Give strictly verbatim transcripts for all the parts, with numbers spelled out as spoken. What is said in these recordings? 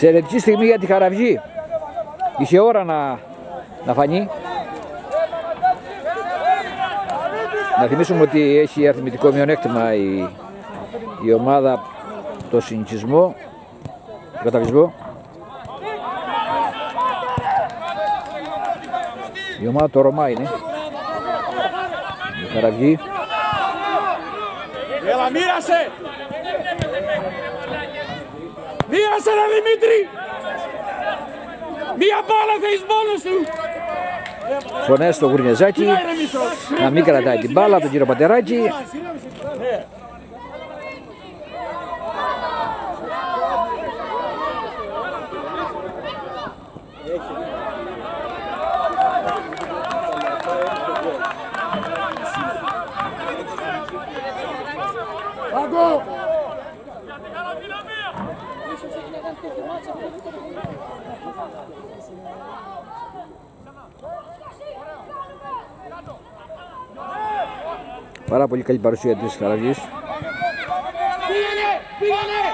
Εξαιρετική στιγμή για τη Χαραυγή. Είχε ώρα να, να φανεί. Να θυμίσουμε ότι έχει αριθμητικό μειονέκτημα η, η ομάδα, το συνοικισμό, το καταβλισμό. Η ομάδα το Ρωμά είναι. Η Χαραυγή. Έλα, μοίρασε! Μοίρασε ρε Δημήτρη! Μία μπάλα θέλεις μόνος του! Φωνές στο Γουρνιαζάκι, να μην κρατάει την μπάλα, τον κύριο Πατεράκη. Πάρα πολύ καλή παρουσία της Χαραυγής. Πήγαινε! Πήγαινε!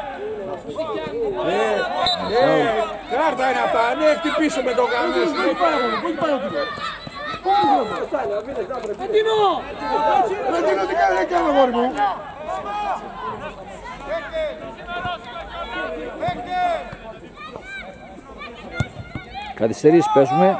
Κάρτα είναι αυτά, ναι, χτυπήσουμε το κανείς. Πού πάει ο κύριος? Πού πάει ο κύριος? Αντίνο! Αντίνο, τι κάνει, τι κάνει, αγόρι μου? Καθυστερήσεις παίζουμε.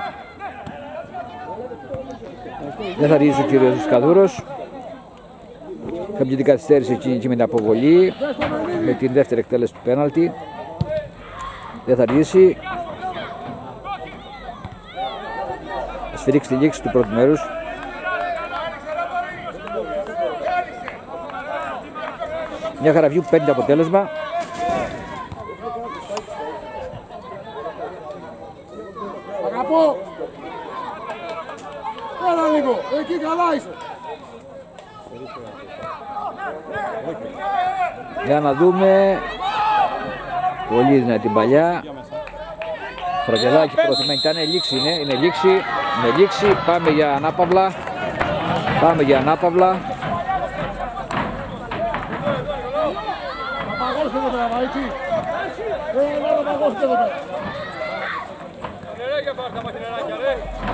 Δεν θα ρίξει ο κύριος Σκαδούρος. Κάποια την καθυστέρηση εκεί και με την αποβολή, με την δεύτερη εκτέλεση του πέναλτι. Δεν θα ρίξει. Θα σφυρίξει τη λήξη του πρώτου μέρους. Μια Χαραυγή που παίρνει το αποτέλεσμα. Αγαπώ! Έλα λίγο, εκεί καλά είσαι. Για να δούμε. Πολύ δυνατή παλιά. Φραγκελάκι προθυμένη ήταν, λήξη είναι, είναι λήξη, είναι λήξη. Πάμε για ανάπαυλα. Πάμε για ανάπαυλα. Θα παγώσετε εδώ πέρα, έτσι. Έλα να παγώσετε εδώ πέρα. Μαχινεράκια πάρ' τα μαχινεράκια, ρε.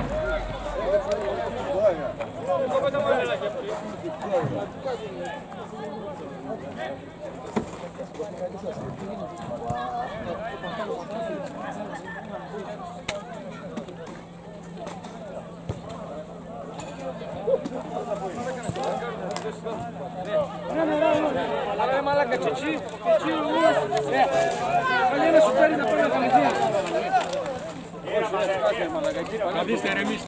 Ρε μαλάκα, τσιτσί, τσιτσί, καλή να σου φέρει να πάει να καλυθεί. Να δεις, ηρεμείς.